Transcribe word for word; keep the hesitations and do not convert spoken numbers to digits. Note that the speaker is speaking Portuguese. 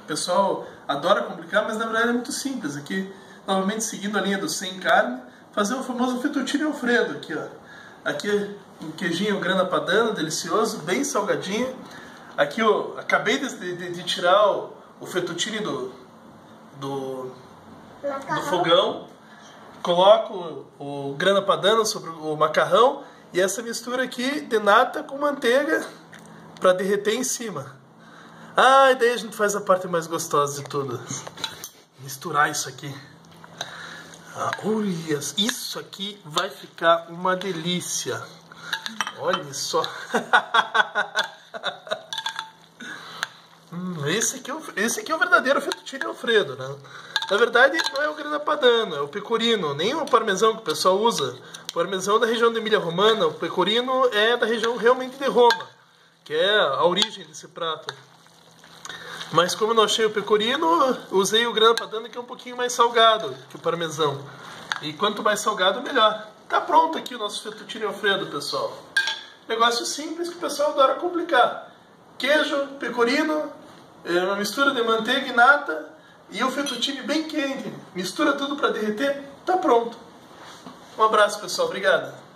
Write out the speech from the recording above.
pessoal adora complicar, mas na verdade é muito simples. Aqui, novamente seguindo a linha do sem carne, fazer o famoso fettuccine alfredo aqui, ó. Aqui um queijinho grana padano, delicioso, bem salgadinho. Aqui eu acabei de, de, de tirar o, o fettuccine do, do, do fogão. Coloco o, o grana padano sobre o macarrão e essa mistura aqui de nata com manteiga para derreter em cima. Ah, e daí a gente faz a parte mais gostosa de tudo. Misturar isso aqui. Ah, olha, isso aqui vai ficar uma delícia. Olha só. hum, esse, aqui é o, esse aqui é o verdadeiro fettuccine alfredo, né? Na verdade, não é o grana padano, é o pecorino, nem o parmesão que o pessoal usa. O parmesão é da região da Emília-Romana, o pecorino é da região realmente de Roma, que é a origem desse prato. Mas como eu não achei o pecorino, usei o grana padano, que é um pouquinho mais salgado que o parmesão. E quanto mais salgado, melhor. Tá pronto aqui o nosso fettuccine alfredo, pessoal. Negócio simples que o pessoal adora complicar. Queijo, pecorino, uma mistura de manteiga e nata e o fettuccine bem quente. Mistura tudo para derreter, tá pronto. Um abraço, pessoal. Obrigado.